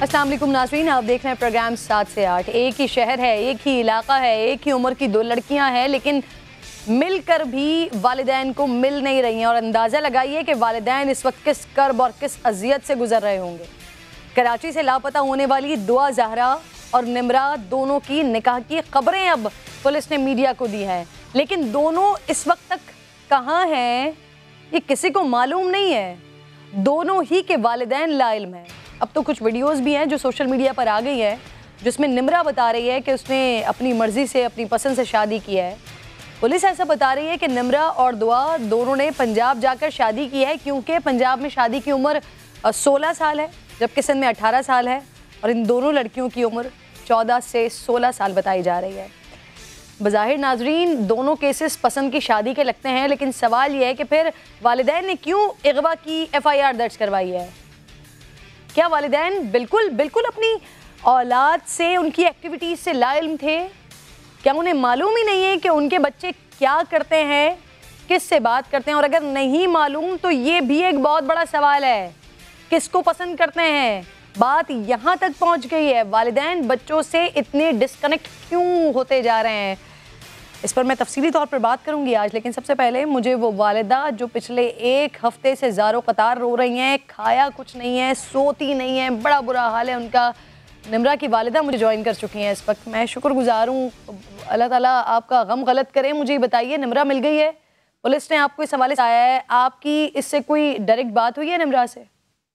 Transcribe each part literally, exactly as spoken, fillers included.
अस्सलाम वालेकुम नाज़रीन, आप देख रहे हैं प्रोग्राम सात से आठ। एक ही शहर है, एक ही इलाका है, एक ही उम्र की दो लड़कियां हैं, लेकिन मिलकर भी वालिदैन को मिल नहीं रही हैं। और अंदाज़ा लगाइए कि वालिदैन इस वक्त किस कर्ब और किस अजियत से गुजर रहे होंगे। कराची से लापता होने वाली दुआ ज़हरा और निमरा दोनों की निकाह की खबरें अब पुलिस ने मीडिया को दी है, लेकिन दोनों इस वक्त तक कहाँ हैं ये किसी को मालूम नहीं है। दोनों ही के वालिदैन लाइल्म हैं। अब तो कुछ वीडियोस भी हैं जो सोशल मीडिया पर आ गई है, जिसमें निमरा बता रही है कि उसने अपनी मर्ज़ी से, अपनी पसंद से शादी की है। पुलिस ऐसा बता रही है कि निमरा और दुआ दोनों ने पंजाब जाकर शादी की है, क्योंकि पंजाब में शादी की उम्र सोलह साल है जबकि सिंध में अठारह साल है, और इन दोनों लड़कियों की उम्र चौदह से सोलह साल बताई जा रही है। बज़ाहिर नाजरीन दोनों केसेस पसंद की शादी के लगते हैं, लेकिन सवाल यह है कि फिर वालिदैन ने क्यों अगवा की एफ आई आर दर्ज करवाई है। क्या वालिदैन बिल्कुल बिल्कुल अपनी औलाद से, उनकी एक्टिविटीज़ से लाइल्म थे? क्या उन्हें मालूम ही नहीं है कि उनके बच्चे क्या करते हैं, किस से बात करते हैं? और अगर नहीं मालूम तो ये भी एक बहुत बड़ा सवाल है, किसको पसंद करते हैं? बात यहाँ तक पहुँच गई है, वालिदैन बच्चों से इतने डिस्कनेक्ट क्यों होते जा रहे हैं? इस पर मैं तफसीली तौर पर बात करूंगी आज, लेकिन सबसे पहले मुझे वो वालिदा जो पिछले एक हफ्ते से ज़ारो कतार रो रही हैं, खाया कुछ नहीं है, सोती नहीं है, बड़ा बुरा हाल है उनका, निमरा की वालिदा मुझे ज्वाइन कर चुकी हैं इस वक्त। मैं शुक्रगुजार हूँ, अल्लाह ताला आपका गम गलत करे। मुझे बताइए, निमरा मिल गई है, पुलिस ने आपको इस हवाले से आया है, आपकी इससे कोई डायरेक्ट बात हुई है निमरा से?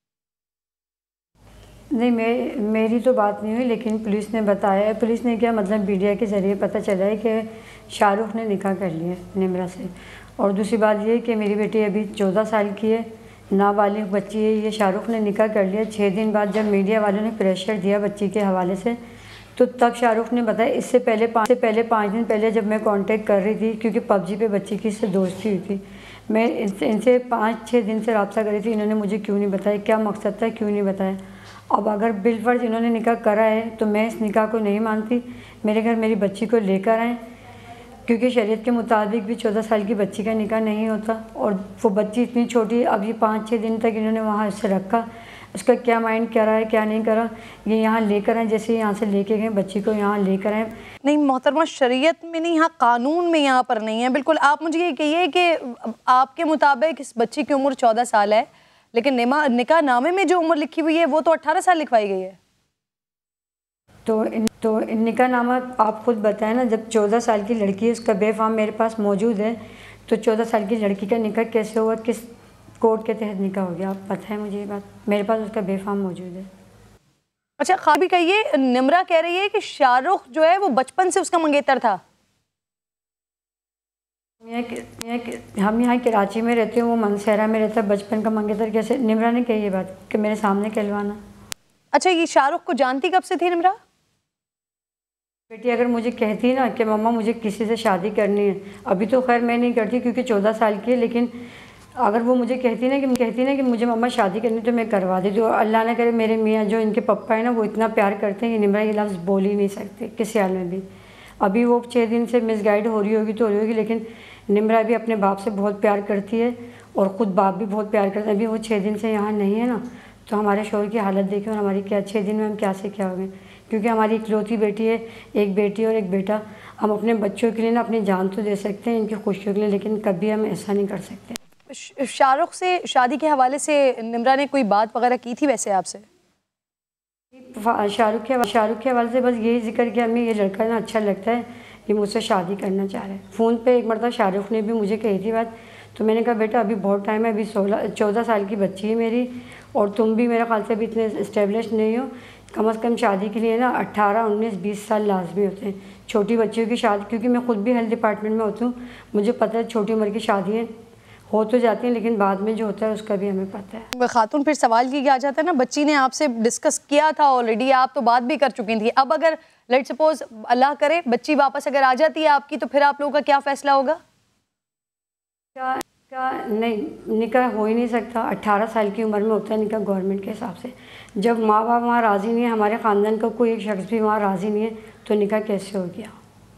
नहीं, मे, मेरी तो बात नहीं हुई, लेकिन पुलिस ने बताया है। पुलिस ने क्या मतलब मीडिया के ज़रिए पता चला है कि शाहरुख ने निकाह कर लिया निमरा से। और दूसरी बात ये कि मेरी बेटी अभी चौदह साल की है, नाबालिग बच्ची है, ये शाहरुख ने निकाह कर लिया। छः दिन बाद जब मीडिया वालों ने प्रेशर दिया बच्ची के हवाले से, तो तब शाहरुख ने बताया। इससे पहले पाँच से पहले पाँच दिन पहले जब मैं कांटेक्ट कर रही थी, क्योंकि पबजी पे बच्ची की इससे दोस्ती हुई थी, मैं इनसे इनसे पाँच छः दिन से रब्ता कर रही थी। इन्होंने मुझे क्यों नहीं बताया, क्या मकसद था, क्यों नहीं बताया? अब अगर बिलफर्ज इन्होंने निकाह करा है तो मैं इस निकाह को नहीं मानती। मेरे घर मेरी बच्ची को लेकर आएँ, क्योंकि शरीयत के मुताबिक भी चौदह साल की बच्ची का निकाह नहीं होता। और वो बच्ची इतनी छोटी, अभी पाँच छः दिन तक इन्होंने वहाँ उससे रखा। उसका क्या माइंड क्या रहा है, क्या नहीं करा, ये यहाँ लेकर आए। जैसे यहाँ से लेके गए बच्ची को, यहाँ लेकर आए। नहीं मोहतरमा, शरीयत में नहीं, यहाँ कानून में यहाँ पर नहीं है बिल्कुल। आप मुझे ये कहिए कि आपके मुताबिक इस बच्ची की उम्र चौदह साल है, लेकिन निकाह नामे में जो उम्र लिखी हुई है वो तो अट्ठारह साल लिखवाई गई है। तो इन तो निकाह नामा आप खुद बताएं ना, जब चौदह साल की लड़की है, उसका बेफाम मेरे पास मौजूद है, तो चौदह साल की लड़की का निकाह कैसे हुआ, किस कोर्ट के तहत निकाह हो गया? आप बताएं मुझे ये बात। मेरे पास उसका बेफाम मौजूद है। अच्छा, खास भी कहिए, निमरा कह रही है कि शाहरुख जो है वो बचपन से उसका मंगेतर था। हम यहाँ कराची में रहते हैं, वो मनसेरा में रहता है, बचपन का मंगेतर कैसे? निमरा ने कही ये बात कि मेरे सामने कहलवाना। अच्छा, ये शाहरुख को जानती कब से थी निमरा? बेटी अगर मुझे कहती ना कि मम्मा मुझे किसी से शादी करनी है, अभी तो खैर मैं नहीं करती क्योंकि चौदह साल की है, लेकिन अगर वो मुझे कहती ना कि कहती ना कि मुझे मम्मा शादी करनी, तो मैं करवा देती। और अल्लाह ना करे मेरे मियाँ जो इनके पप्पा है ना, वो इतना प्यार करते हैं कि निमरा ये लफ्ज़ बोल ही नहीं सकते किसी हाल में भी। अभी वो छः दिन से मिसगाइड हो रही होगी तो हो रही होगी, लेकिन निमरा भी अपने बाप से बहुत प्यार करती है और ख़ुद बाप भी बहुत प्यार करते हैं। अभी वो छः दिन से यहाँ नहीं है ना, तो हमारे शोहर की हालत देखिए और हमारी क्या, छः दिन में हम क्या से क्या हो गए। क्योंकि हमारी इकलौती बेटी है, एक बेटी और एक बेटा। हम अपने बच्चों के लिए ना अपनी जान तो दे सकते हैं इनकी खुशियों के लिए, लेकिन कभी हम ऐसा नहीं कर सकते। शाहरुख से शादी के हवाले से निमरा ने कोई बात वगैरह की थी वैसे आपसे? शाहरुख के शाहरुख के हवाले से बस यही जिक्र किया, हमें ये लड़का ना अच्छा लगता है, ये मुझसे शादी करना चाह रहा है। फ़ोन पे एक मरतबा शाहरुख ने भी मुझे कही थी बात, तो मैंने कहा बेटा अभी बहुत टाइम है, अभी सोलह चौदह साल की बच्ची है मेरी, और तुम भी मेरे ख्याल से अभी इतने इस्टेब्लिश नहीं हो। कम अज़ कम शादी के लिए ना अट्ठारह उन्नीस बीस साल लाजमी होते हैं छोटी बच्चियों की शादी। क्योंकि मैं खुद भी हेल्थ डिपार्टमेंट में होती हूँ, मुझे पता है छोटी उम्र की शादियाँ हो तो जाती हैं, लेकिन बाद में जो होता है उसका भी हमें पता है। खातून, फिर सवाल ये आ जाता है ना, बच्ची ने आपसे डिस्कस किया था ऑलरेडी, आप तो बात भी कर चुकी थी। अब अगर लेट सपोज अल्लाह करे बच्ची वापस अगर आ जाती है आपकी, तो फिर आप लोगों का क्या फ़ैसला होगा? क्या का नहीं, निकाह हो ही नहीं सकता। अट्ठारह साल की उम्र में होता है निकाह गवर्नमेंट के हिसाब से। जब माँ बाप वहाँ राज़ी नहीं है, हमारे ख़ानदान का कोई एक शख्स भी वहाँ राज़ी नहीं है, तो निकाह कैसे हो गया?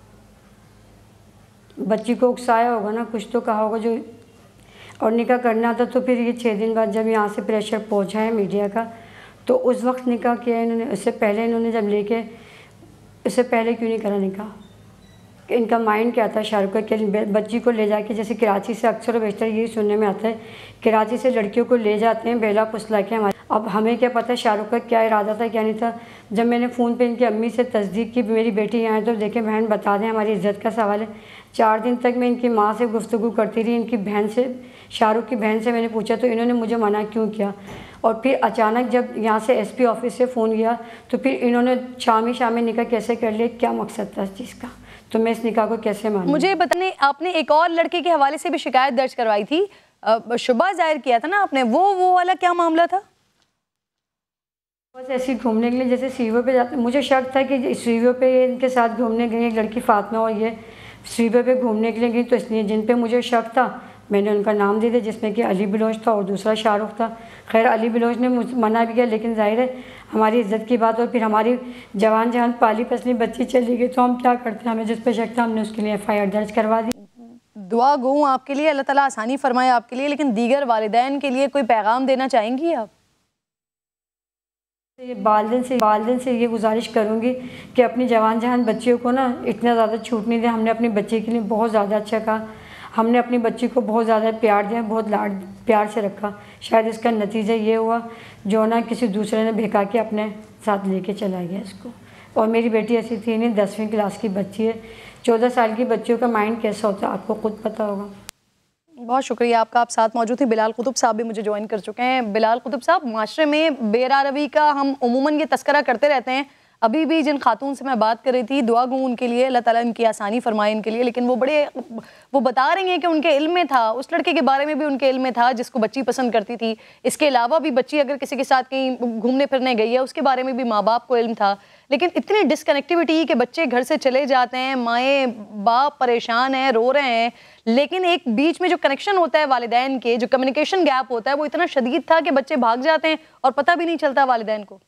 बच्ची को उकसाया होगा ना, कुछ तो कहा होगा जो, और निकाह करना था। तो फिर ये छः दिन बाद जब यहाँ से प्रेशर पहुँचा है मीडिया का, तो उस वक्त निकाह किया इन्होंने, उससे पहले इन्होंने जब लेके, उससे पहले क्यों नहीं करा निकाह? इनका माइंड क्या था शाहरुख का कि बच्ची को ले जाके, जैसे कराची से अक्सर और बेशतर यही सुनने में आता है, कराची से लड़कियों को ले जाते हैं बेला पुसला के हमारे। अब हमें क्या पता शाहरुख का क्या इरादा था क्या नहीं था। जब मैंने फ़ोन पे इनकी अम्मी से तस्दीक की मेरी बेटी यहाँ है, तो देखें बहन बता दें हमारी इज्जत का सवाल है। चार दिन तक मैं इनकी माँ से गुफ्तगू करती रही, इनकी बहन से, शाहरुख की बहन से मैंने पूछा तो इन्होंने मुझे मना क्यों किया। और फिर अचानक जब यहाँ से एसपी ऑफिस से फ़ोन गया तो फिर इन्होंने शामी शामी निकाह कैसे कर लिया, क्या मकसद था इस चीज़ का, तो मैं इस निकाह को कैसे मानूं? मुझे बताने, आपने एक और लड़के के हवाले से भी शिकायत दर्ज करवाई थी, शुबा जाहिर किया था ना आपने, वो वो वाला क्या मामला था? बस ऐसे ही घूमने के लिए, जैसे सीवो पे जाते, मुझे शक था कि सीवो पे इनके साथ घूमने गई एक लड़की फातिमा और ये सीवो पे घूमने के लिए गई, तो इसलिए जिन पे मुझे शक था मैंने उनका नाम दे दिया, जिसमें कि अली बलोच था और दूसरा शाहरुख था। खैर अली बलोच ने मुझे मना भी किया, लेकिन जाहिर है हमारी इज्जत की बात, और फिर हमारी जवान जहान पाली पसली बच्ची चली गई तो हम क्या करते हैं, हमें जिस पर शक था हमने उसके लिए एफ आई आर दर्ज करवा दी। दुआ गो आपके लिए, अल्लाह ताला आसानी फरमाए आपके लिए, लेकिन दीगर वालिदैन के लिए कोई पैगाम देना चाहेंगी आप? ये वालिदैन से वालिदैन से ये गुजारिश करूँगी कि अपनी जवान जहान बच्चियों को ना इतना ज़्यादा छूट नहीं दिया। हमने अपनी बच्ची के लिए बहुत ज़्यादा अच्छा कहा, हमने अपनी बच्ची को बहुत ज़्यादा प्यार दिया, बहुत लाड प्यार से रखा। शायद इसका नतीजा ये हुआ जो ना किसी दूसरे ने भिका के अपने साथ लेके चला गया इसको। और मेरी बेटी ऐसी थी नहीं, दसवीं क्लास की बच्ची है। चौदह साल की बच्चियों का माइंड कैसा होता है आपको खुद पता होगा। बहुत शुक्रिया आपका, आप साथ मौजूद थे। बिलाल कुतुब साहब भी मुझे ज्वाइन कर चुके हैं। बिलाल कुतुब साहब, माशरे में बेरारवी का हम उमूमन ये तस्करा करते रहते हैं। अभी भी जिन खातून से मैं बात कर रही थी, दुआ गूँ उनके लिए, अल्लाह ताला इनकी आसानी फरमाए इनके लिए, लेकिन वो बड़े वो बता रही हैं कि उनके इल्म में था, उस लड़के के बारे में भी उनके इल्म में था जिसको बच्ची पसंद करती थी। इसके अलावा भी बच्ची अगर किसी के साथ कहीं घूमने फिरने गई है उसके बारे में भी माँ बाप को इल्म था। लेकिन इतनी डिसकनेक्टिविटी कि बच्चे घर से चले जाते हैं, माएँ बाप परेशान हैं, रो रहे हैं, लेकिन एक बीच में जो कनेक्शन होता है वालिदैन के, जो कम्युनिकेशन गैप होता है वो इतना शदीद था कि बच्चे भाग जाते हैं और पता भी नहीं चलता वालिदैन को।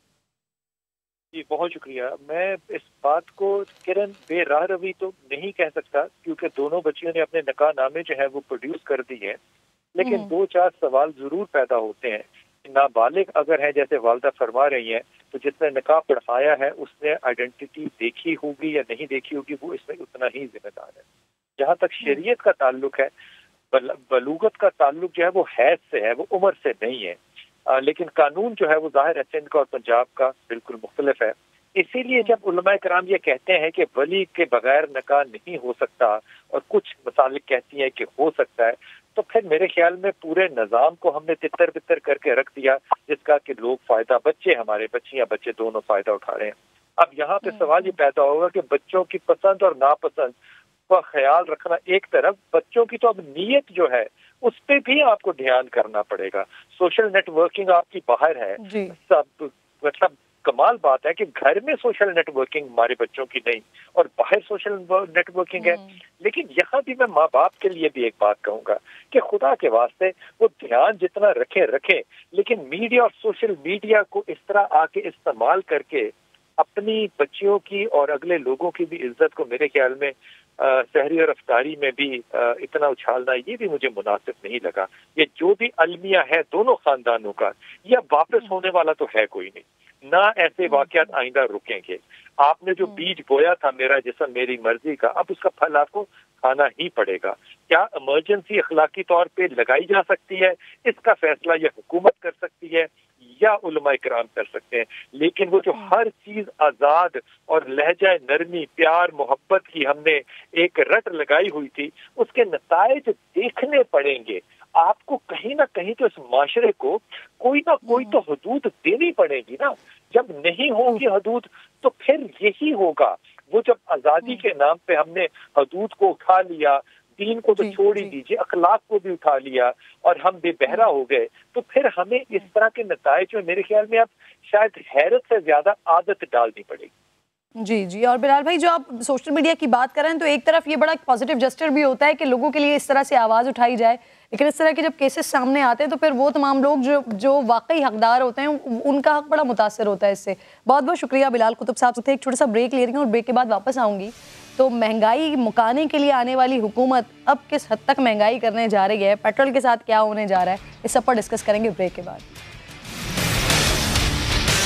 जी बहुत शुक्रिया। मैं इस बात को किरण बेराह रवी तो नहीं कह सकता, क्योंकि दोनों बच्चियों ने अपने निकाह नामे जो है वो प्रोड्यूस कर दिए हैं, लेकिन दो चार सवाल जरूर पैदा होते हैं। नाबालिग अगर है, जैसे वालदा फरमा रही हैं, तो जिसने निकाह पढ़ाया है उसने आइडेंटिटी देखी होगी या नहीं देखी होगी, वो इसमें उतना ही जिम्मेदार है। जहाँ तक शरीयत का ताल्लुक है, बल, बलूगत का ताल्लुक जो है वो हैज से है, वो उम्र से नहीं है। आ, लेकिन कानून जो है वो जाहिर है सिंध का और पंजाब का बिल्कुल मुख्तलिफ है। इसीलिए जब उलमाए कराम ये कहते हैं कि वली के बगैर निकाह नहीं हो सकता और कुछ मसालिक कहती हैं कि हो सकता है, तो फिर मेरे ख्याल में पूरे निज़ाम को हमने तितर बितर करके रख दिया, जिसका कि लोग फायदा, बच्चे हमारे बच्चियां बच्चे दोनों फायदा उठा रहे हैं। अब यहाँ पे सवाल ये पैदा होगा कि बच्चों की पसंद और नापसंद का ख्याल रखना एक तरफ, बच्चों की तो अब नीयत जो है उस पर भी आपको ध्यान करना पड़ेगा। सोशल नेटवर्किंग आपकी बाहर है, सब मतलब कमाल बात है कि घर में सोशल नेटवर्किंग हमारे बच्चों की नहीं और बाहर सोशल नेटवर्किंग है। लेकिन यहाँ भी मैं माँ बाप के लिए भी एक बात कहूंगा कि खुदा के वास्ते वो ध्यान जितना रखें रखें, लेकिन मीडिया और सोशल मीडिया को इस तरह आके इस्तेमाल करके अपनी बच्चियों की और अगले लोगों की भी इज्जत को मेरे ख्याल में शहरी और अफ्तारी में भी आ, इतना उछालना, ये भी मुझे मुनासिब नहीं लगा। ये जो भी अलमिया है दोनों खानदानों का, यह वापस होने वाला तो है कोई नहीं ना, ऐसे वाकयात आइंदा रुकेंगे। आपने जो बीज बोया था मेरा जिस्म मेरी मर्जी का, अब उसका फल आपको खाना ही पड़ेगा। क्या इमरजेंसी अखलाकी तौर पे लगाई जा सकती है, इसका फैसला यह हुकूमत कर सकती है या उलमा इकराम कर सकते हैं। लेकिन वो जो हर चीज आजाद और लहजा नरमी प्यार मोहब्बत की हमने एक रट लगाई हुई थी, उसके नतायज देखने पड़ेंगे। आपको कहीं ना कहीं तो इस माशरे को कोई ना कोई तो हदूद देनी पड़ेगी ना। जब नहीं होगी हदूद तो फिर यही होगा, वो जब आजादी के नाम पे हमने हदूद को उठा लिया, दीन को तो छोड़ ही दीजिए, अखलाक को भी उठा लिया और हम बेबहरा हो गए, तो फिर हमें इस तरह के नतायज में मेरे ख्याल में अब शायद हैरत से ज्यादा आदत डालनी पड़ेगी। जी जी। और बिलाल भाई, जो आप सोशल मीडिया की बात करें तो एक तरफ ये बड़ा पॉजिटिव जेस्चर भी होता है कि लोगों के लिए इस तरह से आवाज़ उठाई जाए, लेकिन इस तरह के जब केसेस सामने आते हैं तो फिर वो तमाम लोग जो जो वाकई हकदार होते हैं उनका हक बड़ा मुतासर होता है इससे। बहुत बहुत शुक्रिया बिलाल कुतुब साहब से। एक छोटा सा ब्रेक ले रही हूँ और ब्रेक के बाद वापस आऊँगी। तो महंगाई मुकाने के लिए आने वाली हुकूमत अब किस हद तक महंगाई करने जा रही है, पेट्रोल के साथ क्या होने जा रहा है, इस सब पर डिस्कस करेंगे ब्रेक के बाद।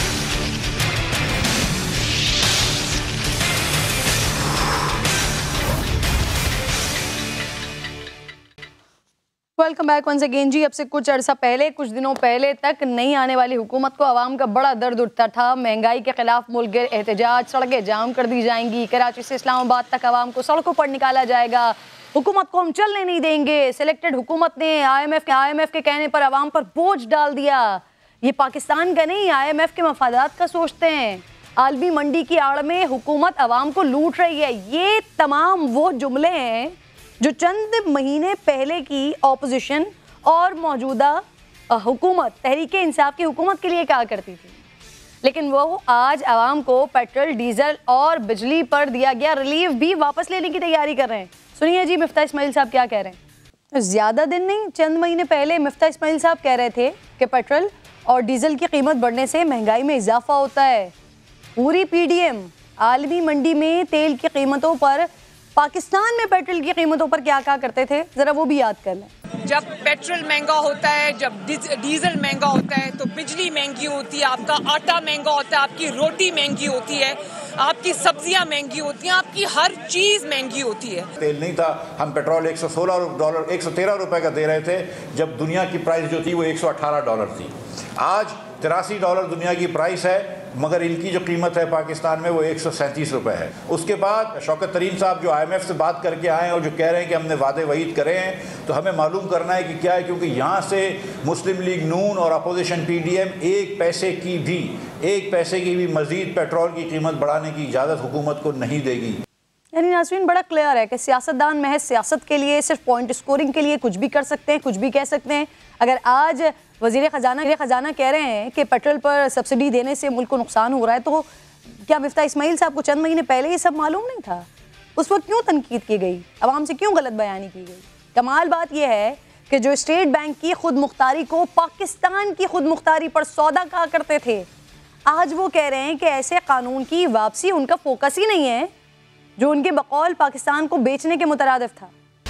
वेलकम बैक वंस अगेन जी। अब से कुछ अर्सा पहले, कुछ दिनों पहले तक नहीं आने वाली हुकूमत को आवाम का बड़ा दर्द उठता था। महंगाई के खिलाफ मुल्क गिर एहतजाज, सड़कें जाम कर दी जाएंगी, कराची से इस्लामाबाद तक आवाम को सड़कों पर निकाला जाएगा, हुकूमत को हम चलने नहीं देंगे। सिलेक्टेड हुकूमत ने आई एम एफ के आई एम एफ के कहने पर आवाम पर बोझ डाल दिया। ये पाकिस्तान का नहीं, आई एम एफ के मफादात का सोचते हैं। आलमी मंडी की आड़ में हुकूमत आवाम को लूट रही है। ये तमाम वो जुमले हैं जो चंद महीने पहले की ऑपोजिशन और मौजूदा हुकूमत तहरीक इंसाफ की हुकूमत के लिए कहा करती थी, लेकिन वो आज आवाम को पेट्रोल, डीजल और बिजली पर दिया गया रिलीफ भी वापस लेने की तैयारी कर रहे हैं। सुनिए जी मिफ्ता इस्माइल साहब क्या कह रहे हैं। ज़्यादा दिन नहीं, चंद महीने पहले मिफ्ता इस्माइल साहब कह रहे थे कि पेट्रोल और डीजल की कीमत बढ़ने से महंगाई में इजाफा होता है। पूरी पी डी एम आलमी मंडी में तेल की कीमतों पर, पाकिस्तान में पेट्रोल की कीमतों पर क्या कहा करते थे, जरा वो भी याद कर लें। जब पेट्रोल महंगा होता है, जब डीजल महंगा होता है तो बिजली महंगी होती है, आपका आटा महंगा होता है, आपकी रोटी महंगी होती है, आपकी सब्जियां महंगी होती हैं, आपकी हर चीज महंगी होती है। तेल नहीं था, हम पेट्रोल एक सौ सोलह डॉलर एक सौ तेरह रुपए का दे रहे थे, जब दुनिया की प्राइस जो थी वो एक सौ अठारह डॉलर थी। आज तिरासी डॉलर दुनिया की प्राइस है, मगर इनकी जो कीमत है पाकिस्तान में वो एक सौ सैंतीस रुपये है। उसके बाद शौकत तरीन साहब जो आई एम एफ से बात करके आए हैं और जो कह रहे हैं कि हमने वादे वईद करे हैं, तो हमें मालूम करना है कि क्या है, क्योंकि यहाँ से मुस्लिम लीग नून और अपोजिशन पी डी एम एक पैसे की भी एक पैसे की भी मज़ीद पेट्रोल की कीमत बढ़ाने की इजाज़त हुकूमत को नहीं देगी। यानी नाज़रीन बड़ा क्लियर है कि सियासतदान महज सियासत के लिए, सिर्फ पॉइंट स्कोरिंग के लिए कुछ भी कर सकते हैं, कुछ भी कह सकते हैं। अगर आज वज़ीर ख़जाना ख़जाना कह रहे हैं कि पेट्रोल पर सब्सिडी देने से मुल्क को नुकसान हो रहा है, तो क्या मिफ्ता इस्माइल साहब को चंद महीने पहले ये सब मालूम नहीं था? उस वक्त क्यों तनकीद की गई, आवाम से क्यों गलत बयानी की गई? कमाल बात यह है कि जो स्टेट बैंक की खुद मुख्तारी को पाकिस्तान की खुद मुख्तारी पर सौदा कहा करते थे, आज वो कह रहे हैं कि ऐसे कानून की वापसी उनका फोकस ही नहीं है जो उनके बकौल पाकिस्तान को बेचने के मुतरादिफ था।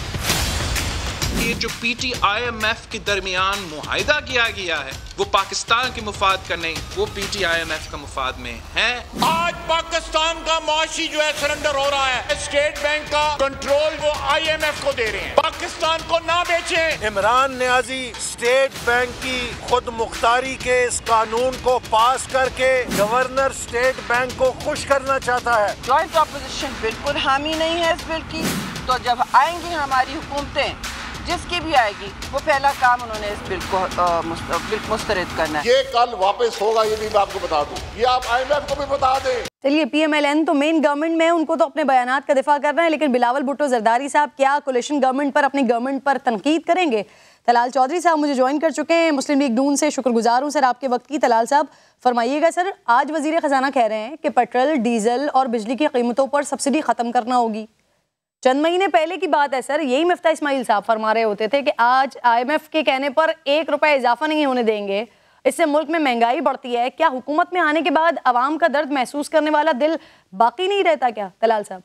ये जो P T I M F के दरमियान मुआहिदा किया गया है वो पाकिस्तान के मुफाद का नहीं, वो P T I M F का मुफाद में है। आज पाकिस्तान का मुआशी जो है सरेंडर हो रहा है, स्टेट बैंक का कंट्रोल वो आई एम एफ को दे रहे हैं। पाकिस्तान को ना बेचें। इमरान नियाजी स्टेट बैंक की खुद मुख्तारी के इस कानून को पास करके गवर्नर स्टेट बैंक को खुश करना चाहता है। जॉइंट अपोजिशन बिल्कुल हामी नहीं है इस बिल की, तो जब आएंगी हमारी हुकूमतें, जिसकी भी आएगी, वो पहला काम उन्होंने इस बिल को बिल मुस्तरद करना है। ये कल वापस होगा, ये भी मैं आपको बता दूं, ये आप आई एम एफ को भी बता दें। चलिए, पी एम एल एन तो मेन गवर्नमेंट में, उनको तो अपने बयानात का दिफा करना है, लेकिन बिलावल भुट्टो जरदारी साहब क्या कोलिशन गवर्नमेंट पर, अपनी गवर्नमेंट पर तनकीद करेंगे? तलाल चौधरी साहब मुझे ज्वाइन कर चुके हैं, मुस्लिम लीग नून से। शुक्रगुजार हूँ सर आपके वक्त की। तलाल साहब फरमाइएगा सर, आज वजीर खजाना कह रहे हैं कि पेट्रोल, डीजल और बिजली की कीमतों पर सब्सिडी खत्म करना होगी। चंद महीने पहले की बात है सर, यही मिफ्ता इस्माइल साहब फरमा रहे होते थे कि आज आई एम एफ के कहने पर एक रुपए इजाफा नहीं होने देंगे, इससे मुल्क में महंगाई बढ़ती है। क्या हुकूमत में आने के बाद आवाम का दर्द महसूस करने वाला दिल बाकी नहीं रहता क्या तलाल साहब?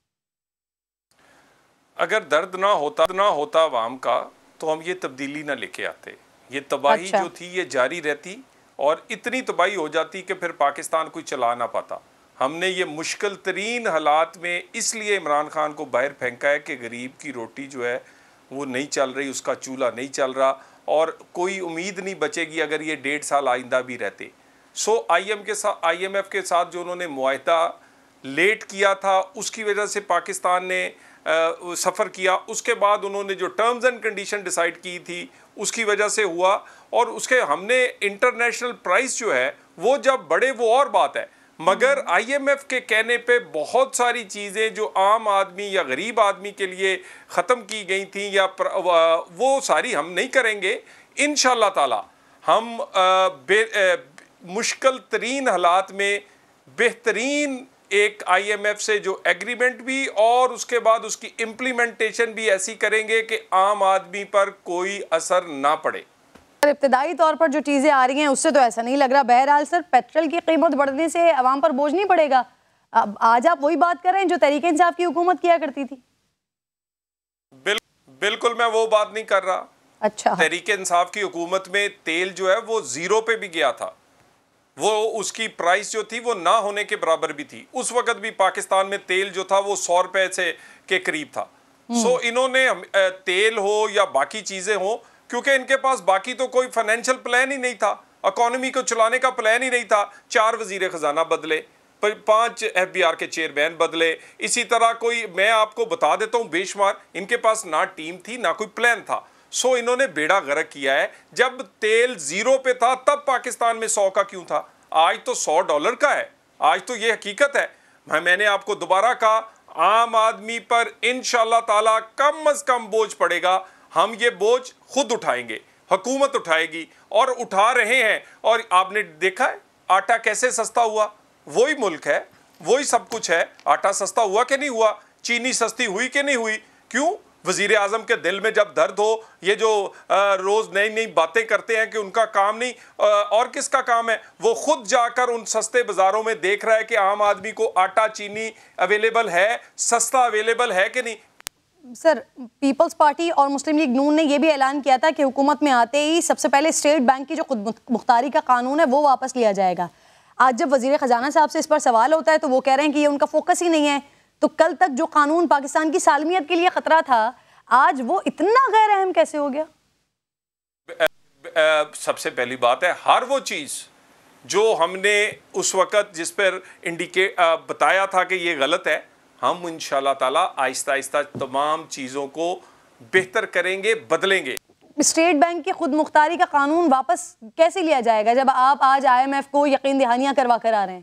अगर दर्द ना होता ना होता आवाम का, तो हम ये तब्दीली ना लेके आते। ये तबाही अच्छा। जो थी ये जारी रहती और इतनी तबाही हो जाती कि फिर पाकिस्तान कोई चला ना पाता। हमने ये मुश्किल तरीन हालात में इसलिए इमरान खान को बाहर फेंका है कि गरीब की रोटी जो है वो नहीं चल रही, उसका चूल्हा नहीं चल रहा और कोई उम्मीद नहीं बचेगी अगर ये डेढ़ साल आइंदा भी रहते। सो आई एम के साथ आई एम एफ के साथ जो उन्होंने मुआहिदा लेट किया था, उसकी वजह से पाकिस्तान ने सफ़र किया। उसके बाद उन्होंने जो टर्म्स एंड कंडीशन डिसाइड की थी उसकी वजह से हुआ, और उसके हमने इंटरनेशनल प्राइस जो है वो जब बढ़े वो और बात है, मगर आई एम एफ के कहने पे बहुत सारी चीज़ें जो आम आदमी या गरीब आदमी के लिए ख़त्म की गई थी या वो सारी हम नहीं करेंगे इंशाअल्लाह ताला। हम मुश्किल तरीन हालात में बेहतरीन एक आई एम एफ से जो एग्रीमेंट भी और उसके बाद उसकी इम्प्लीमेंटेशन भी ऐसी करेंगे कि आम आदमी पर कोई असर ना पड़े। इब्तदाई तौर पर जो चीज़ें आ रही हैं उससे तो ऐसा नहीं लग रहा। बहरहाल सर, पेट्रोल की कीमत बढ़ने से आवाम पर बोझ नहीं पड़ेगा। अब आज आप वही बात कर रहे हैं जो तहरीक इंसाफ की हुकूमत किया करती थी। बिल, बिल्कुल मैं वो बात नहीं कर रहा। अच्छा, तहरीक इंसाफ की हुकूमत में तेल जो है वो जीरो पे भी गया था, वो उसकी प्राइस जो थी वो ना होने के बराबर भी थी। उस वक्त भी पाकिस्तान में तेल जो था वो सौ रुपये से के करीब था। सो इन्होंने तेल हो या बाकी चीजें हो, क्योंकि इनके पास बाकी तो कोई फाइनेंशियल प्लान ही नहीं था, इकोनॉमी को चलाने का प्लान ही नहीं था। चार वजीर खजाना बदले, पांच एफ बी आर के चेयरमैन बदले, इसी तरह कोई, मैं आपको बता देता हूं बेशुमार, इनके पास ना टीम थी ना कोई प्लान था। सो इन्होंने बेड़ा गर्क किया है। जब तेल जीरो पे था तब पाकिस्तान में सौ का क्यों था, आज तो सौ डॉलर का है। आज तो ये हकीकत है। मैंने आपको दोबारा कहा, आम आदमी पर इंशाअल्लाह ताला कम अज कम बोझ पड़ेगा। हम ये बोझ खुद उठाएंगे, हुकूमत उठाएगी और उठा रहे हैं। और आपने देखा है आटा कैसे सस्ता हुआ, वही मुल्क है, वही सब कुछ है। आटा सस्ता हुआ कि नहीं हुआ, चीनी सस्ती हुई कि नहीं हुई, क्यों? वजीर आजम के दिल में जब दर्द हो, ये जो रोज नई नई बातें करते हैं कि उनका काम नहीं, और किसका काम है? वो खुद जाकर उन सस्ते बाजारों में देख रहा है कि आम आदमी को आटा चीनी अवेलेबल है, सस्ता अवेलेबल है कि नहीं। सर, पीपल्स पार्टी और मुस्लिम लीग नून ने यह भी ऐलान किया था कि हुकूमत में आते ही सबसे पहले स्टेट बैंक की जो खुद मुख्तारी का कानून है वो वापस लिया जाएगा। आज जब वजीर खजाना साहब से इस पर सवाल होता है तो वो कह रहे हैं कि ये उनका फोकस ही नहीं है। तो कल तक जो कानून पाकिस्तान की सालमियत के लिए खतरा था, आज वो इतना गैर अहम कैसे हो गया? सबसे पहली बात है, हर वो चीज जो हमने उस वक्त जिस पर इंडिकेट बताया था कि ये गलत है, हम इंशाल्लाह ताला आहिस्ता आहिस्ता तमाम चीजों को बेहतर करेंगे, बदलेंगे। स्टेट बैंक की खुद मुख्तारी का कानून वापस कैसे लिया जाएगा जब आप आज आई एम एफ को यकीन दहानियां करवा कर आ रहे हैं?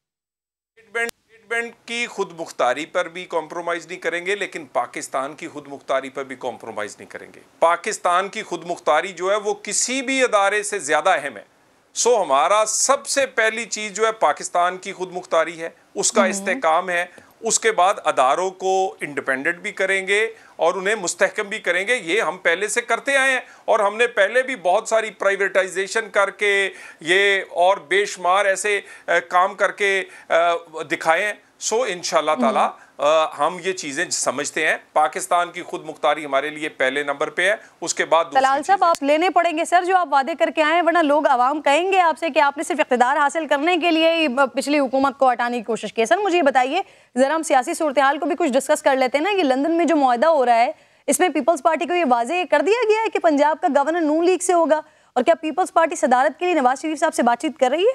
बैंक की खुद मुख्तारी पर भी कॉम्प्रोमाइज नहीं करेंगे, लेकिन पाकिस्तान की खुद मुख्तारी पर भी कॉम्प्रोमाइज नहीं करेंगे। पाकिस्तान की खुद मुख्तारी जो है वो किसी भी अदारे से ज्यादा अहम है। सो हमारा सबसे पहली चीज जो है पाकिस्तान की खुद मुख्तारी है, उसका इस्तेकाम है। उसके बाद अदारों को इंडिपेंडेंट भी करेंगे और उन्हें मुस्तहकम भी करेंगे। ये हम पहले से करते आए हैं और हमने पहले भी बहुत सारी प्राइवेटाइजेशन करके ये और बेशुमार ऐसे आ, काम करके आ, दिखाए हैं। सो इंशाल्लाह ताला आ, हम ये चीज़ें समझते हैं। पाकिस्तान की खुद मुख्तारी हमारे लिए पहले नंबर पे है, उसके बाद तलाल साहब आप लेने पड़ेंगे सर जो आप वादे करके आए हैं, वरना लोग आवाम कहेंगे आपसे कि आपने सिर्फ इख्तिदार हासिल करने के लिए ही पिछली हुकूमत को हटाने की कोशिश की। सर मुझे ये बताइए, ज़रा हम सियासी सूरत हाल को भी कुछ डिस्कस कर लेते हैं ना। ये लंदन में जो मुआहदा हो रहा है, इसमें पीपल्स पार्टी को ये वाजे कर दिया गया है कि पंजाब का गवर्नर नून लीग से होगा, और क्या पीपल्स पार्टी सदारत के लिए नवाज शरीफ साहब से बातचीत कर रही है?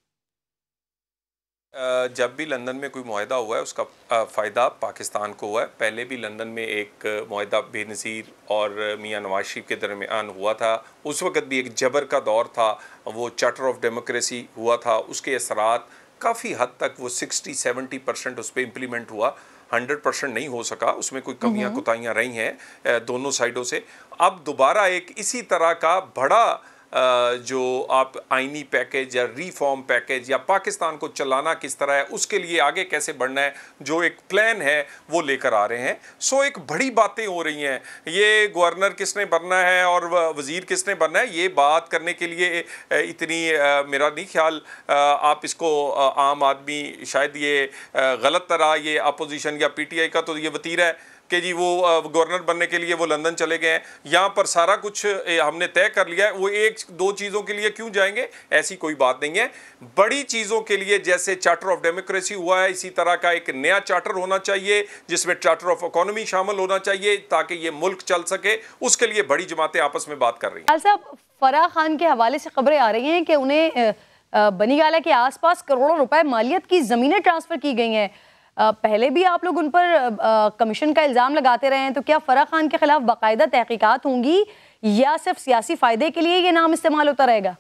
जब भी लंदन में कोई मुआहदा हुआ है उसका फ़ायदा पाकिस्तान को हुआ है। पहले भी लंदन में एक मुआहदा बेनज़ीर और मियां नवाज शरीफ के दरमियान हुआ था, उस वक़्त भी एक जबर का दौर था, वो चार्टर ऑफ डेमोक्रेसी हुआ था। उसके असरात काफ़ी हद तक वो सिक्सटी सेवेंटी परसेंट उस पर इम्प्लीमेंट हुआ, हंड्रेड परसेंट नहीं हो सका, उसमें कोई कमियां कोताहियां रही हैं दोनों साइडों से। अब दोबारा एक इसी तरह का बड़ा जो आप आईनी पैकेज या रिफॉर्म पैकेज या पाकिस्तान को चलाना किस तरह है, उसके लिए आगे कैसे बढ़ना है, जो एक प्लान है वो लेकर आ रहे हैं। सो एक बड़ी बातें हो रही हैं, ये गवर्नर किसने बनना है और वज़ीर किसने बनना है, ये बात करने के लिए इतनी मेरा नहीं ख्याल आप इसको आम आदमी शायद ये गलत तरह ये अपोजिशन या पीटीआई का तो ये वतीरा है कि जी वो गवर्नर बनने के लिए वो लंदन चले गए हैं। यहाँ पर सारा कुछ हमने तय कर लिया है, वो एक दो चीज़ों के लिए क्यों जाएंगे, ऐसी कोई बात नहीं है। बड़ी चीज़ों के लिए जैसे चार्टर ऑफ डेमोक्रेसी हुआ है, इसी तरह का एक नया चार्टर होना चाहिए जिसमें चार्टर ऑफ इकोनॉमी शामिल होना चाहिए ताकि ये मुल्क चल सके। उसके लिए बड़ी जमातें आपस में बात कर रही हैं। साहब, फराह खान के हवाले से खबरें आ रही हैं कि उन्हें बनीगाला के आसपास करोड़ों रुपए मालियत की ज़मीनें ट्रांसफ़र की गई हैं। पहले भी आप लोग उन पर कमीशन का इल्ज़ाम लगाते रहे हैं, तो क्या फराह खान के खिलाफ बाकायदा तहकीकात होंगी या सिर्फ सियासी फ़ायदे के लिए ये नाम इस्तेमाल होता रहेगा?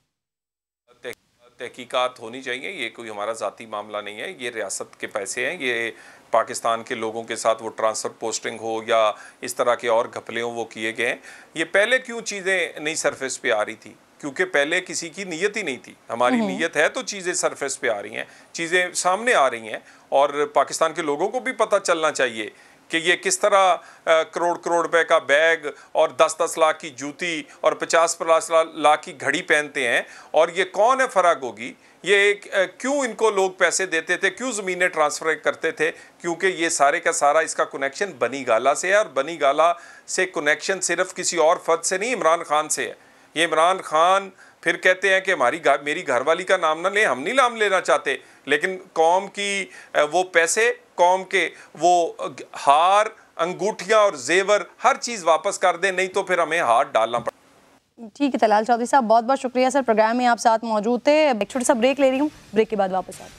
तहकीकात होनी चाहिए, ये कोई हमारा ज़ाती मामला नहीं है, ये रियासत के पैसे हैं। ये पाकिस्तान के लोगों के साथ वो ट्रांसफ़र पोस्टिंग हो या इस तरह के और घपले हों वो किए गए हैं। ये पहले क्यों चीज़ें नई सरफेस पे आ रही थी, क्योंकि पहले किसी की नीयत ही नहीं थी। हमारी नीयत है तो चीज़ें सरफेस पे आ रही हैं, चीज़ें सामने आ रही हैं और पाकिस्तान के लोगों को भी पता चलना चाहिए कि ये किस तरह करोड़ करोड़ रुपए का बैग और दस दस लाख की जूती और पचास पचास लाख की घड़ी पहनते हैं। और ये कौन है फराग होगी, ये एक, क्यों इनको लोग पैसे देते थे, क्यों ज़मीनें ट्रांसफ़र करते थे, क्योंकि ये सारे का सारा इसका कनेक्शन बनी गाला से है। और बनी गाला से कनेक्शन सिर्फ किसी और फर्द से नहीं, इमरान खान से है। ये इमरान खान फिर कहते हैं कि हमारी मेरी घरवाली का नाम ना ले, हम नहीं नाम लेना चाहते, लेकिन कौम की वो पैसे, कौम के वो हार अंगूठियां और जेवर हर चीज़ वापस कर दें, नहीं तो फिर हमें हाथ डालना पड़ेगा। ठीक है तलाल चौधरी साहब, बहुत बहुत शुक्रिया सर, प्रोग्राम में आप साथ मौजूद थे। एक छोटा सा ब्रेक ले रही हूँ, ब्रेक के बाद वापस आते हैं।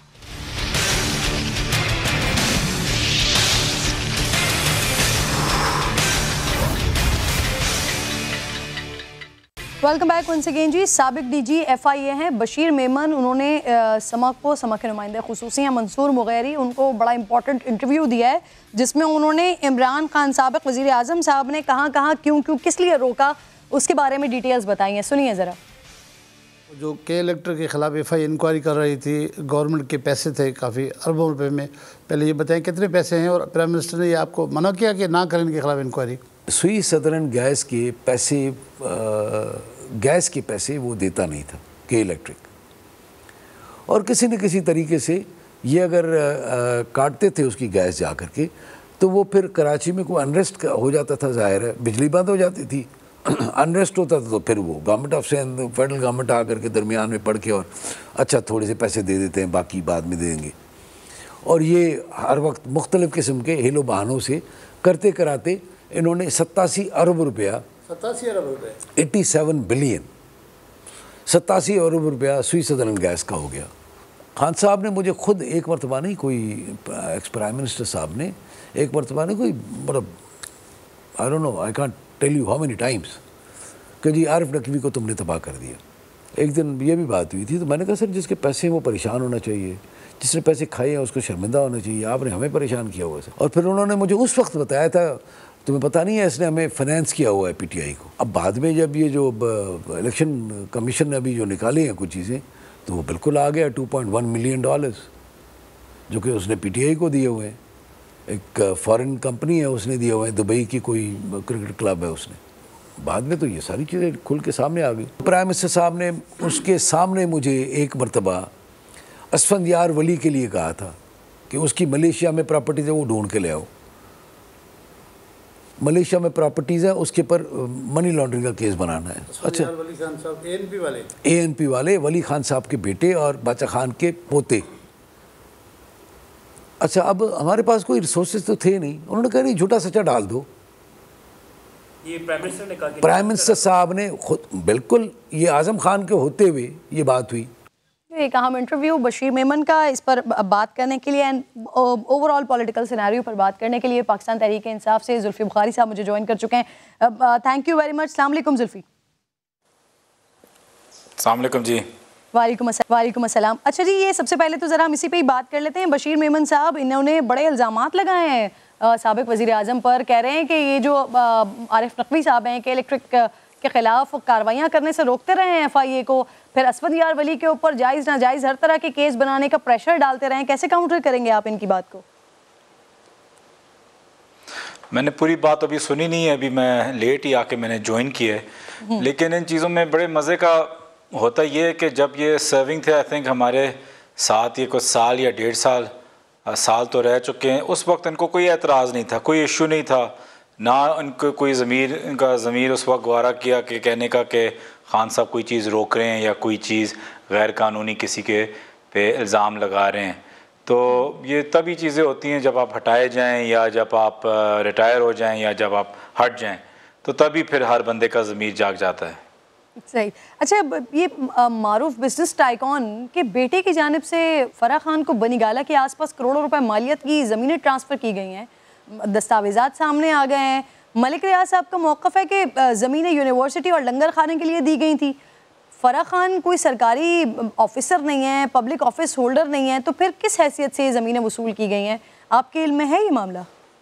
वेलकम बैक वंस अगेन जी। साबिक डीजी एफआईए हैं बशीर मेमन, उन्होंने समा को समा के नुमाइंदे खुसूसी हैं मंसूर मुगैरी, उनको बड़ा इंपॉर्टेंट इंटरव्यू दिया है जिसमें उन्होंने इमरान खान साबिक वज़ीर आज़म साहब ने कहाँ कहाँ क्यों क्यों किस लिए रोका उसके बारे में डिटेल्स बताई हैं, सुनिए ज़रा। जो के इलेक्ट्रिक के ख़िलाफ़ एफ आई इंक्वायरी कर रही थी, गवर्नमेंट के पैसे थे काफ़ी अरबों रुपए में, पहले ये बताएं कितने पैसे हैं, और प्राइम मिनिस्टर ने ये आपको मना किया कि ना करें इनके खिलाफ इंक्वायरी। सुई सदरन गैस के पैसे, गैस के पैसे वो देता नहीं था के इलेक्ट्रिक, और किसी न किसी तरीके से ये अगर आ, काटते थे उसकी गैस जा कर के, तो वो फिर कराची में कोई अनरेस्ट हो जाता था, जाहिर है बिजली बंद हो जाती थी, अनरेस्ट होता था, तो फिर वो government of Sindh federal government आकर के दरमियान में पड़ के और अच्छा थोड़े से पैसे दे देते हैं, बाकी बाद में देंगे, और ये हर वक्त मुख्तलिफ़ किस्म के हिलो बहानों से करते कराते इन्होंने सत्तासी अरब रुपया सत्तासी अरब रुपये एट्टी सेवन बिलियन सत्तासी अरब रुपया सुई सदरन गैस का हो गया। खान साहब ने मुझे खुद एक मरतबा नहीं, कोई एक्स प्राइम मिनिस्टर साहब ने एक मरतबा नहीं, कोई मतलब I don't know, I can't tell you how many times कि जी आरिफ नकवी को तुमने तबाह कर दिया। एक दिन ये भी बात हुई थी, तो मैंने कहा सर जिसके पैसे हैं वो परेशान होना चाहिए, जिसने पैसे खाए हैं उसको शर्मिंदा होना चाहिए, आपने हमें परेशान किया हुआ सर। और फिर उन्होंने मुझे उस वक्त बताया था तुम्हें पता नहीं है इसने हमें फाइनेंस किया हुआ है पीटीआई को। अब बाद में जब ये जो इलेक्शन कमीशन ने अभी जो निकाली हैं कुछ चीज़ें, तो वो बिल्कुल आ गया two point one million dollars जो कि उसने पीटीआई को दिए हुए हैं। एक फॉरेन कंपनी है उसने दिए हुए हैं, दुबई की कोई क्रिकेट क्लब है उसने। बाद में तो ये सारी चीज़ें खुल के सामने आ गई। प्राइम मिनिस्टर साहब ने उसके सामने मुझे एक मरतबा असफंदियार वली के लिए कहा था कि उसकी मलेशिया में प्रॉपर्टीज़ है वो ढूंढ के ले आओ। मलेशिया में प्रॉपर्टीज़ है, उसके ऊपर मनी लॉन्ड्रिंग का केस बनाना है। अच्छा, वली खान साहब एएनपी वाले एएनपी वाले वली खान साहब के बेटे और बादशाह खान के पोते। अच्छा, अब हमारे पास कोई रिसोर्सेज तो थे नहीं, उन्होंने कहा नहीं झूठा सच्चा डाल दो। ये प्राइम मिनिस्टर ने कहा, प्राइम मिनिस्टर साहब ने खुद, बिल्कुल ये आजम खान के होते हुए ये बात हुई। एक अहम इंटरव्यू बशीर मेमन का, इस पर बात करने के लिए एंड ओवरऑल पॉलिटिकल सिनेरियो पर बात करने के लिए पाकिस्तान तहरीक इंसाफ से जुल्फी बुखारी साहब मुझे ज्वाइन कर चुके हैं। Thank you very much. अस्सलाम वालेकुम जुल्फी। अस्सलाम वालेकुम जी। वालेकुम वालेकुम अस्सलाम। अच्छा जी, ये सबसे पहले तो ज़रा हम इसी पे ही बात कर लेते हैं। बशीर मेमन साहब, इन्होंने बड़े इल्ज़ामात लगाए हैं साबिक वज़ीर आज़म पर, कह रहे हैं कि ये जो आरिफ नकवी साहब हैं कि इलेक्ट्रिक के खिलाफ कार्रवाइयाँ करने से रोकते रहे हैं एफ आई ए को, फिर असफंदियार वली के ऊपर जायज़ नाजायज़ हर तरह के केस बनाने का प्रेशर डालते रहे हैं। कैसे काउंटर करेंगे आप इनकी बात को? मैंने पूरी बात अभी सुनी नहीं है, अभी मैं लेट ही आके मैंने ज्वाइन किया है, लेकिन इन चीज़ों में बड़े मज़े का होता ये है कि जब ये सर्विंग थे, आई थिंक हमारे साथ ये कुछ साल या डेढ़ साल साल तो रह चुके हैं, उस वक्त इनको कोई एतराज़ नहीं था, कोई इशू नहीं था, ना इनको कोई ज़मीर इनका ज़मीर उस वक्त गवारा किया कि कहने का कि खान साहब कोई चीज़ रोक रहे हैं या कोई चीज़ गैर कानूनी किसी के पे इल्ज़ाम लगा रहे हैं। तो ये तभी चीज़ें होती हैं जब आप हटाए जाएं या जब आप रिटायर हो जाएं या जब आप हट जाएं, तो तभी फिर हर बंदे का ज़मीर जाग जाता है। सही। अच्छा, ये मारूफ बिजनेस टाइकॉन के बेटे की जानिब से फराह खान को बनीगाला के आसपास करोड़ों रुपए मालियत की ज़मीनें ट्रांसफ़र की गई हैं, दस्तावेज़ात सामने आ गए हैं। मलिक रियाज साहब का मौक़िफ़ है कि ज़मीनें यूनिवर्सिटी और लंगर खाने के लिए दी गई थी। फराह खान कोई सरकारी ऑफिसर नहीं है, पब्लिक ऑफिस होल्डर नहीं है, तो फिर किस हैसियत से ये ज़मीनें वसूल की गई हैं? आपके इल्म में है ये मामला?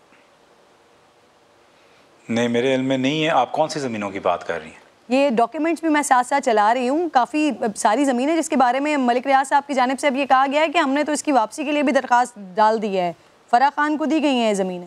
नहीं, मेरे इल्म में नहीं है। आप कौन सी ज़मीनों की बात कर रही हैं? ये डॉक्यूमेंट्स भी मैं साथ साथ चला रही हूँ, काफ़ी सारी ज़मीनें जिसके बारे में मलिक रियाज साहब की जानिब से अब ये कहा गया है कि हमने तो इसकी वापसी के लिए भी दरख्वास्त डाल दी है। फराह खान को दी गई हैं ये ज़मीनें।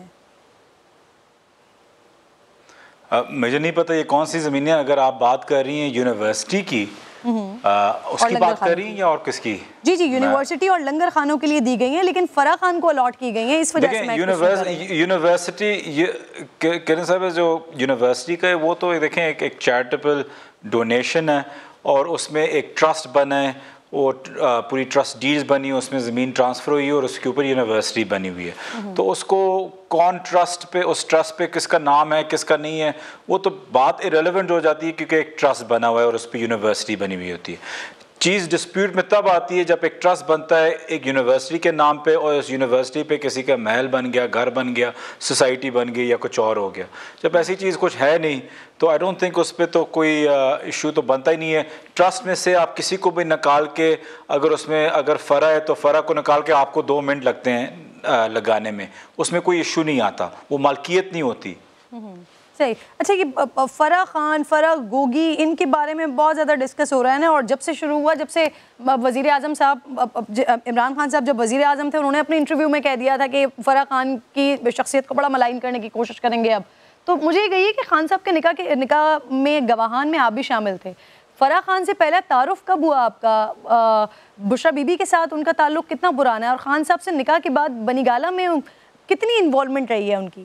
मुझे नहीं पता ये कौन सी ज़मीनें। अगर आप बात कर रही हैं यूनिवर्सिटी की, आ, उसकी बात कर रही हैं या और किसकी? जी जी, यूनिवर्सिटी और लंगर खानों के लिए दी गई हैं, लेकिन फराह खान को अलॉट की गई हैं, इस वजह से यूनिवर्सिटी किरण साहब जो यूनिवर्सिटी का है वो तो देखें एक एक चैरिटेबल डोनेशन है और उसमें एक ट्रस्ट बना है वो पूरी ट्रस्ट डीड्स बनी, उसमें ज़मीन ट्रांसफ़र हुई और उसके ऊपर यूनिवर्सिटी बनी हुई है। तो उसको कौन ट्रस्ट पे, उस ट्रस्ट पे किसका नाम है किसका नहीं है, वो तो बात इरेलेवेंट हो जाती है क्योंकि एक ट्रस्ट बना हुआ है और उस पर यूनिवर्सिटी बनी हुई होती है। चीज़ डिस्प्यूट में तब आती है जब एक ट्रस्ट बनता है एक यूनिवर्सिटी के नाम पे और उस यूनिवर्सिटी पे किसी का महल बन गया, घर बन गया, सोसाइटी बन गई या कुछ और हो गया। जब ऐसी चीज़ कुछ है नहीं तो आई डोंट थिंक उस पर तो कोई इशू तो बनता ही नहीं है। ट्रस्ट में से आप किसी को भी निकाल के, अगर उसमें अगर फ़रा है तो फ़रा को निकाल के आपको दो मिनट लगते हैं आ, लगाने में, उसमें कोई इशू नहीं आता, वो मालकियत नहीं होती। सही। अच्छा, ये फ़रा खान, फ़रा गोगी, इनके बारे में बहुत ज़्यादा डिस्कस हो रहा है ना, और जब से शुरू हुआ, जब से वज़ीर आज़म साहब, इमरान खान साहब जब वज़ीर आज़म थे, उन्होंने अपने इंटरव्यू में कह दिया था कि फ़रा खान की शख्सियत को बड़ा मलाइन करने की कोशिश करेंगे अब। तो मुझे ये कहिए कि खान साहब के निकाह के निकाह में गवाहान में आप भी शामिल थे। फ़रा खान से पहला तारुफ कब हुआ आपका? बुशरा बीबी के साथ उनका ताल्लुक़ कितना पुराना है, और ख़ान साहब से निकाह के बाद बनीगाला में कितनी इन्वॉल्वमेंट रही है उनकी?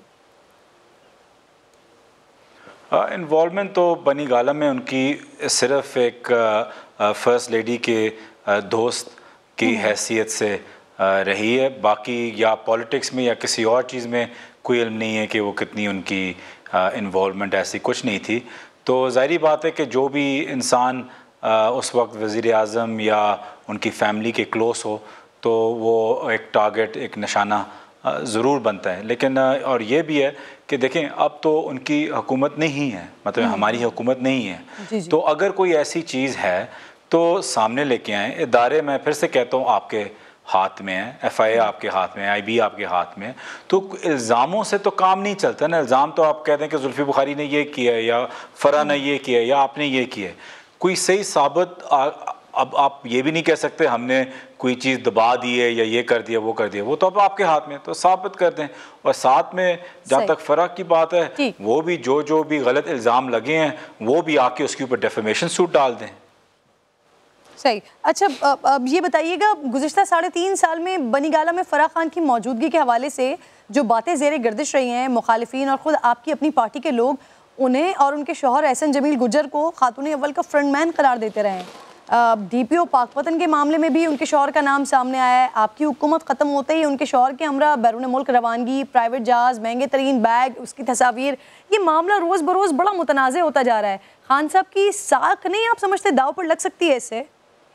इन्वॉल्वमेंट uh, तो बनी गाला में उनकी सिर्फ एक फ़र्स्ट uh, लेडी के uh, दोस्त की हैसियत से uh, रही है। बाकी या पॉलिटिक्स में या किसी और चीज़ में कोई इल्म नहीं है कि वो कितनी उनकी इन्वॉल्वमेंट uh, ऐसी कुछ नहीं थी। तो ज़ाहिर बात है कि जो भी इंसान uh, उस वक्त वज़ीर आज़म या उनकी फ़ैमिली के क्लोस हो तो वो एक टारगेट, एक निशाना ज़रूर बनता है। लेकिन और ये भी है कि देखें अब तो उनकी हुकूमत नहीं है, मतलब हमारी हुकूमत नहीं है। जी जी। तो अगर कोई ऐसी चीज़ है तो सामने लेके आएँ। इदारे, मैं फिर से कहता हूँ, आपके हाथ में है, एफ आई ए आपके हाथ में है, आई बी आपके हाथ में है। तो इल्ज़ामों से तो काम नहीं चलता ना। इल्ज़ाम तो आप कहते हैं कि जुल्फ़ी बुखारी ने ये किया है या फ़रा ने ये किया है या आपने ये किया है, कोई सही साबित। अब आप ये भी नहीं कह सकते हमने कोई चीज़ दबा दी है या ये कर दिया वो कर दिया, वो तो अब आपके हाथ में, तो साबित कर दें। और साथ में जहाँ तक फ़र्क की बात है, वो भी जो जो भी गलत इल्ज़ाम लगे हैं वो भी आके उसके ऊपर डेफेमेशन सूट डाल दें। सही। अच्छा, अब ये बताइएगा, गुज़िश्ता साढ़े तीन साल में बनीगाला में फ़रा खान की मौजूदगी के हवाले से जो बातें ज़ेरे गर्दिश रही हैं, मुखालिफिन और ख़ुद आपकी अपनी पार्टी के लोग उन्हें और उनके शौहर एहसन जमील गुजर को खातून अव्वल का फ्रंटमैन करार देते रहे हैं। डी पी ओ पाकपतन के मामले में भी उनके शौहर का नाम सामने आया है। आपकी हुकूमत ख़त्म होते ही उनके शौहर के हमरा बैरून मुल्क रवानगी, प्राइवेट जहाज़, महंगे तरीन बैग, उसकी तस्वीर, ये मामला रोज़ बरोज़ बड़ा मुतनाज़ होता जा रहा है। खान साहब की साख नहीं आप समझते दाव पर लग सकती है इससे?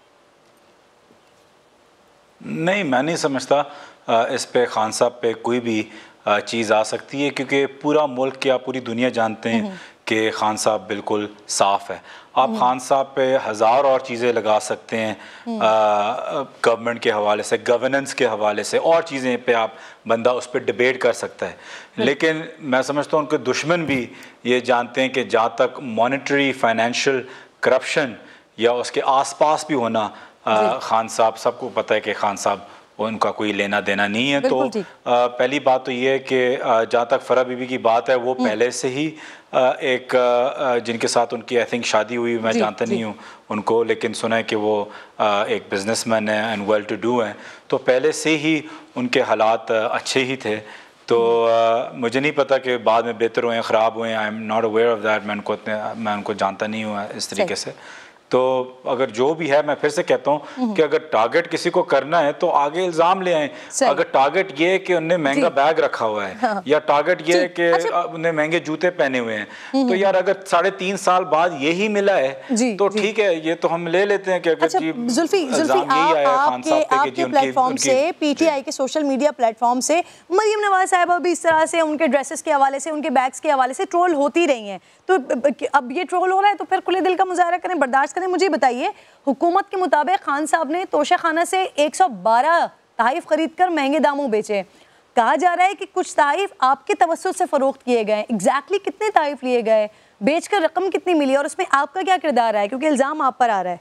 नहीं, मैं नहीं समझता इस पे खान साहब पे कोई भी चीज़ आ सकती है, क्योंकि पूरा मुल्क या पूरी दुनिया जानते हैं कि खान साहब बिल्कुल साफ़ है। आप खान साहब पे हज़ार और चीज़ें लगा सकते हैं, गवर्नमेंट के हवाले से, गवर्नेंस के हवाले से, और चीज़ें पे आप बंदा उस पर डिबेट कर सकता है। लेकिन मैं समझता हूँ उनके दुश्मन भी ये जानते हैं कि जहाँ तक मॉनेटरी फाइनेंशियल करप्शन या उसके आसपास भी होना, आ, खान साहब, सबको पता है कि खान साहब उनका कोई लेना देना नहीं है। तो आ, पहली बात तो ये है कि जहाँ तक फ़रा बीबी की बात है, वो पहले से ही आ, एक आ, जिनके साथ उनकी आई थिंक शादी हुई, मैं जानता नहीं हूँ उनको, लेकिन सुना है कि वो आ, एक बिजनेसमैन है एंड वेल टू डू हैं। तो पहले से ही उनके हालात अच्छे ही थे। तो आ, मुझे नहीं पता कि बाद में बेहतर हुए ख़राब हुए, I am not aware of that. मैं उनको मैं उनको जानता नहीं हूँ इस तरीके से। तो अगर जो भी है, मैं फिर से कहता हूँ कि अगर टारगेट किसी को करना है तो आगे इल्ज़ाम ले आए। अगर टारगेट ये है कि उनने महंगा बैग रखा हुआ है, हाँ। या टारगेट ये है कि अच्छा। उन्हें महंगे जूते पहने हुए हैं, तो यार अगर साढ़े तीन साल बाद यही मिला है तो ठीक है, ये तो हम ले लेते हैं कि अगर अच्छा, जुल्फी जुल्फी आपके आपके प्लेटफॉर्म से, पीटीआई के सोशल मीडिया प्लेटफॉर्म से मरियम नवाज साहिबा भी इस तरह से उनके ड्रेसेस के हवाले से, उनके बैग्स के हवाले से ट्रोल होती रही हैं। तो अब ये ट्रोल हो रहा है तो फिर खुले दिल का मुजाहरा करें, बर्दाश्त करें। मुझे बताइए, हुकूमत के मुताबिक खान साहब ने तोशा खाना से एक सौ बारह तहाइफ खरीद कर महंगे दामों बेचे। कहा जा रहा है कि कुछ तहाइफ आपके तवस्सुत से फरोख्त किए गए। एग्जैक्टली कितने तहाइफ लिए गए, बेचकर रकम कितनी मिली, और उसमें आपका क्या किरदार है, क्योंकि इल्ज़ाम आप पर आ रहा है?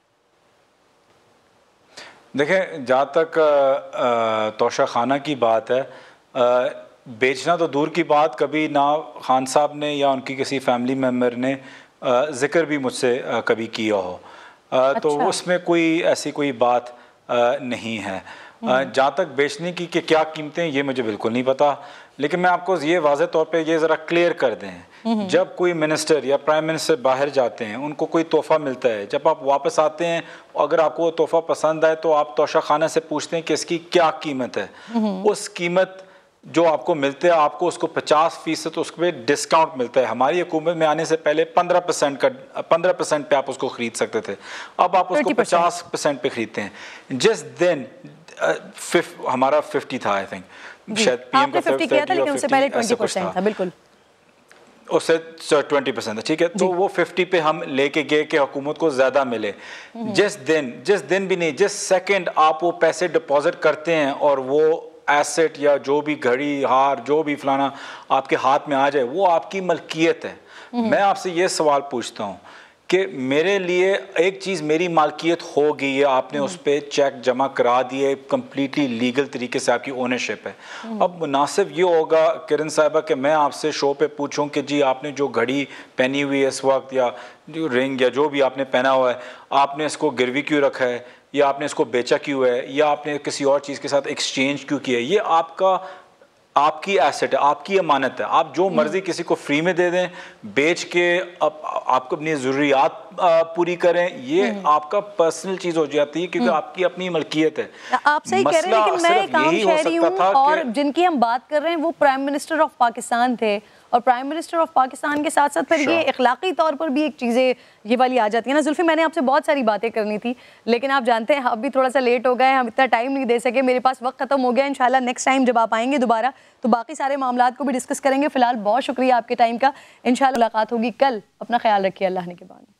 देखें, जहाँ तक तोशा खाना की बात है, आ, बेचना तो दूर की बात, कभी ना खान साहब ने या उनकी किसी फैमिली मेम्बर ने ज़िक्र भी मुझसे कभी किया हो। अच्छा। तो उसमें कोई ऐसी कोई बात नहीं है। जहाँ तक बेचने की कि क्या कीमतें ये मुझे बिल्कुल नहीं पता, लेकिन मैं आपको ये वाज़े तौर पे ये ज़रा क्लियर कर दें, जब कोई मिनिस्टर या प्राइम मिनिस्टर बाहर जाते हैं, उनको कोई तोहफ़ा मिलता है, जब आप वापस आते हैं अगर आपको वो तोहफ़ा पसंद आए तो आप तोशा खाना से पूछते हैं कि इसकी क्या कीमत है। उस कीमत जो आपको मिलते हैं आपको उसको पचास फीसद उस पर डिस्काउंट मिलता है। हमारी हुकूमत में आने से पहले पंद्रह परसेंट का पंद्रह परसेंट पे आप उसको खरीद सकते थे, अब आप उसको पचास परसेंट पे खरीदते हैं। जिस दिन uh, हमारा फिफ्टी था, आई थिंक शायद पीएम का फिफ्टी किया था, लेकिन उससे पहले ट्वेंटी परसेंट था। बिल्कुल उससे ट्वेंटी परसेंट था, ठीक है। तो वो फिफ्टी पे हम लेके गए कि हुकूमत को ज़्यादा मिले। जिस दिन जिस दिन भी नहीं, जिस सेकंड आप वो पैसे डिपॉजिट करते हैं और वो एसेट या जो भी घड़ी हार जो भी फलाना आपके हाथ में आ जाए, वो आपकी मलकियत है। मैं आपसे ये सवाल पूछता हूँ कि मेरे लिए एक चीज़ मेरी मालकियत हो गई है, आपने उस पर चेक जमा करा दिए, कम्प्लीटली लीगल तरीके से आपकी ओनरशिप है। अब मुनासिब ये होगा किरण साहिबा कि मैं आपसे शो पे पूछूं कि जी आपने जो घड़ी पहनी हुई है इस वक्त, या जो रिंग या जो भी आपने पहना हुआ है, आपने इसको गिरवी क्यों रखा है, या आपने इसको बेचा क्यों है, या आपने किसी और चीज़ के साथ एक्सचेंज क्यों किया है। ये आपका आपकी एसेट है, आपकी अमानत है। आप जो मर्जी किसी को फ्री में दे दें, बेच के आप आपको अपनी ज़रूरियात पूरी करें, ये आपका पर्सनल चीज़ हो जाती है क्योंकि आपकी अपनी मलकियत है। आप सही कह रहे हैं, लेकिन मैं एक आम शहरी हूँ और जिनकी हम बात कर रहे हैं वो प्राइम मिनिस्टर ऑफ पाकिस्तान थे, और प्राइम मिनिस्टर ऑफ पाकिस्तान के साथ साथ फिर ये इखलाकी तौर पर भी एक चीज़ें ये वाली आ जाती है ना। जुल्फी, मैंने आपसे बहुत सारी बातें करनी थी, लेकिन आप जानते हैं अब भी थोड़ा सा लेट हो गए, हम इतना टाइम नहीं दे सके, मेरे पास वक्त खत्म हो गया। इंशाल्लाह नेक्स्ट टाइम जब आप आएंगे दोबारा तो बाकी सारे मामलात को भी डिस्कस करेंगे। फिलहाल बहुत शुक्रिया आपके टाइम का, इंशाल्लाह मुलाकात होगी कल। अपना ख्याल रखिए, अल्लाह ने के बाद।